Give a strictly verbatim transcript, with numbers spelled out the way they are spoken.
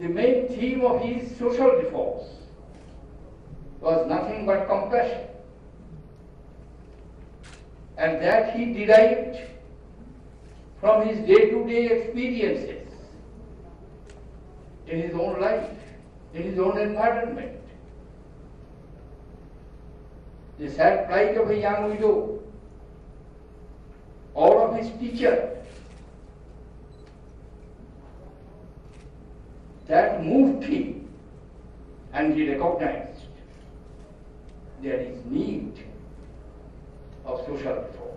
the main theme of his social reforms was nothing but compassion, and that he derived from his day-to-day experiences in his own life, in his own environment. The sad plight of a young widow or of his teacher, that moved him, and he recognized there is need of social reform.